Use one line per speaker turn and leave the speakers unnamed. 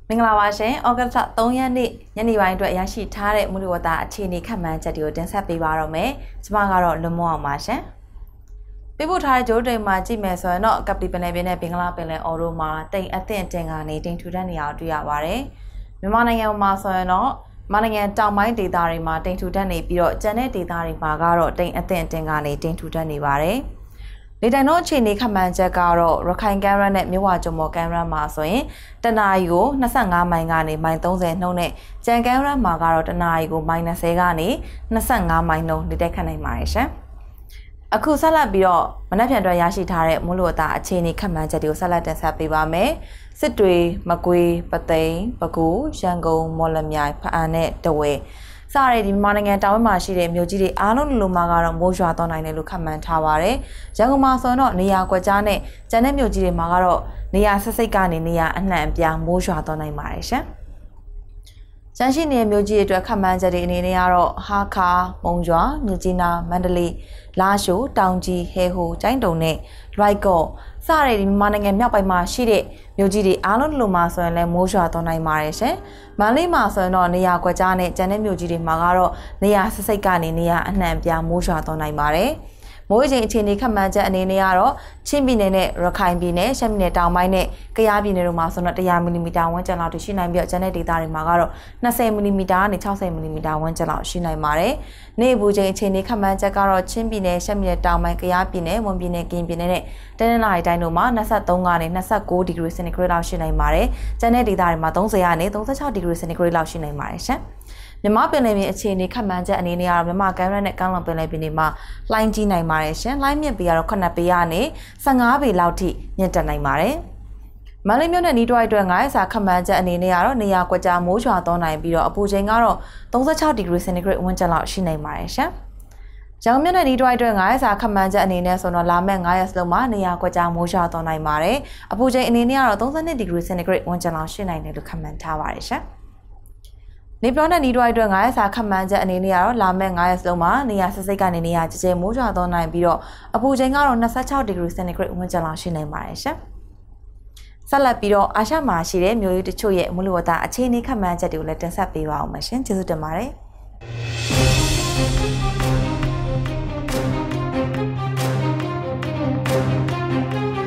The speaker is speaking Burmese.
မင်္ဂလာပါရှင်။ဩဂတ်စ်3ရက်နေ့ညနေပိုင်းအတွက်ရရှိထားတဲ့မူလဝတ္တအခြေအနေခန့်မှန်းချက်တွေကိုတင်ဆက်ပေးပါတော့မယ်။ကျွန်မကတော့လွန်မောအောင်ပါရှင်။ပြပို့ထားတဲ့ဂျိုးတိမ်မှာကြည့်မယ်ဆိုရင်တော့ကပလီပနယ်ပြင်းနဲ့ဘင်္ဂလားပင်လယ်အော်တို့မှာတိမ်အသင့်တင်ကနေတိမ်ထူထပ်နေအောင်တွေ့ရပါတယ်။မြန်မာနိုင်ငံမှာဆိုရင်တော့မြန်မာနိုင်ငံတောင်ပိုင်းဒေသတွေမှာတိမ်ထူထပ်နေပြီးတော့ကျန်တဲ့ဒေသတွေမှာကတော့တိမ်အသင့်တင်ကနေတိမ်ထူထပ်နေပါတယ်။လေတိုင်တို့အခြေအနေခန့်မှန်းချက်ကတော့ရခိုင်ကမ်းရိုးနဲ့မြဝကျုံမော်ကမ်းရိုးမှာဆိုရင်တနအီကို25မိုင်ကနေမိုင်30နှုန်းနဲ့ကြံကမ်းရိုးမှာကတော့တနအီကိုမိုင်20ကနေ25မိုင်နှုန်းလေတိုက်ခတ်နိုင်ပါတယ်ရှင်။အခုဆက်လက်ပြီးတော့မနက်ဖြန်အတွက်ရရှိထားတဲ့မူလဝတ္တအခြေအနေခန့်မှန်းချက်တွေကိုဆက်လက်တင်ဆက်ပေးပါမယ်။စစ်တွေမကွေးပသိမ်ပဲခူးရန်ကုန်မော်လမြိုင်ဖားနဲ့တဝဲစရတဲ့ဒီမြန်မာနိုင်ငံတောင်ပိုင်းမှာရှိတဲ့မြို့ကြီးတွေအားလုံးလိုမှာကတော့မိုးရွာသွန်းနိုင်တယ်လို့ခန့်မှန်းထားပါတယ်။ရန်ကုန်မှာဆိုတော့နေရာကွက်ကြားနဲ့ကျန်တဲ့မြို့ကြီးတွေမှာကတော့နေရာဆက်စိတ်ကနေနေရာအနှံ့အပြားမိုးရွာသွန်းနိုင်ပါတယ်ရှင်။ကျန်ရှိနေတဲ့မြို့ကြီးတွေအတွက်ခန့်မှန်းချက်တွေအနေနဲ့ကတော့ဟာခါမုံရွာမြစ်ကြီးနားမန္တလေးလာရှိုးတောင်ကြီးဟဲဟိုကျိုင်းတုံနဲ့ရိုက်ကော့စရတဲ့ဒီမြန်မာနိုင်ငံမြောက်ပိုင်းမှာရှိတဲ့မြို့ကြီးတွေအားလုံးလိုမှာဆိုရင်လည်းမိုးရွာသွန်းနိုင်ပါတယ်ရှင်။မန္တလေးမှာဆိုရင်တော့နေရာကွက်ကြားနဲ့ကျန်တဲ့မြို့ကြီးတွေမှာကတော့နေရာဆက်စိတ်ကနေနေရာအနှံ့အပြားမိုးရွာသွန်းနိုင်ပါတယ်။မိုးချိန်အခြေအနေခန့်မှန်းချက်အနေနဲ့ကတော့ချင်းပြည်နယ်နဲ့ရခိုင်ပြည်နယ်ရှမ်းပြည်နယ်တောင်ပိုင်းနဲ့ကယားပြည်နယ်တို့မှာဆိုတော့100မီလီမီတာဝန်းကျင်လောက်ရှိနိုင်ပြီးတော့ကျန်တဲ့ဒေသတွေမှာကတော့20မီလီမီတာကနေ60မီလီမီတာဝန်းကျင်လောက်ရှိနိုင်ပါတယ်။နေ့ဘူးချိန်အခြေအနေခန့်မှန်းချက်ကတော့ချင်းပြည်နယ်ရှမ်းပြည်နယ်တောင်ပိုင်းကယားပြည်နယ်မွန်ပြည်နယ်ကရင်ပြည်နယ်နဲ့တနင်္လာရီတိုင်းတို့မှာ23ကနေ29ဒီဂရီစင်တီဂရိတ်လောက်ရှိနိုင်ပါတယ်။ကျန်တဲ့ဒေသတွေမှာ30ကနေ36ဒီဂရီစင်တီဂရိတ်လောက်ရှိနိုင်ပါတယ်ရှင်။မြန်မာပင်လယ်ပြင်အခြေအနေခန့်မှန်းချက်အနေနဲ့ကတော့မြန်မာကမ်းရိုးနဲ့ကမ်းလွန်ပင်လယ်ပြင်တွေမှာလှိုင်းကြီးနိုင်ပါတယ်ရှင်။လှိုင်းမြင့်ပေကတော့9ပေကနေ15ပေလောက်ထိမြင့်တက်နိုင်ပါတယ်။မန္တလေးမြို့နဲ့နီးတွိုက်အတွက်9ရက်စာခန့်မှန်းချက်အနေနဲ့ကတော့နေရာကွက်ကြားမိုးရွာသွန်းနိုင်ပြီးတော့အပူချိန်ကတော့36ဒီဂရီစင်တီဂရိတ်ဝန်းကျင်လောက်ရှိနိုင်ပါတယ်ရှင်။ကျောင်းမြို့နဲ့နီးတွိုက်အတွက်9ရက်စာခန့်မှန်းချက်အနေနဲ့ဆိုတော့လာမယ့်9ရက်စလုံးမှာနေရာကွက်ကြားမိုးရွာသွန်းနိုင်ပါတယ်။အပူချိန်အနေနဲ့ကတော့32ဒီဂရီစင်တီဂရိတ်ဝန်းကျင်လောက်ရှိနိုင်တယ်လို့ခန့်မှန်းထားပါတယ်ရှင်။နေပြည်တော်နဲ့နီးတွိုက်အတွက်9ရက်စာခန့်မှန်းချက်အနေနဲ့ကတော့လာမယ့်9ရက်စလုံးမှာနေရာစစ်စိတ်ကနေနေရာကျကျမိုးရွာသွန်းနိုင်ပြီးတော့အပူချိန်ကတော့26ဒီဂရီစင်တီဂရိတ်ဝန်းကျင်လောက်ရှိနိုင်ပါတယ်ရှင်။ဆက်လက်ပြီးတော့အာရှမှာရှိတဲ့မြို့ကြီးတချို့ရဲ့မူလဝတ္တအခြေအနေခန့်မှန်းချက်တွေကိုလည်းတင်ဆက်ပေးပါအောင်ပါရှင်။ကျေးဇူးတင်ပါတယ်။